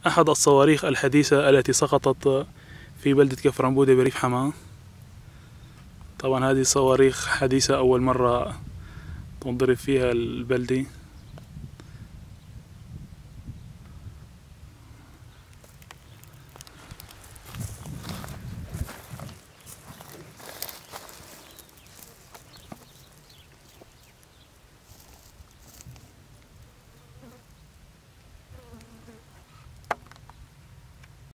أحد الصواريخ الحديثة التي سقطت في بلدة كفر عنبودة بريف حماة. طبعا هذه صواريخ حديثة أول مرة تنضرب فيها البلدة.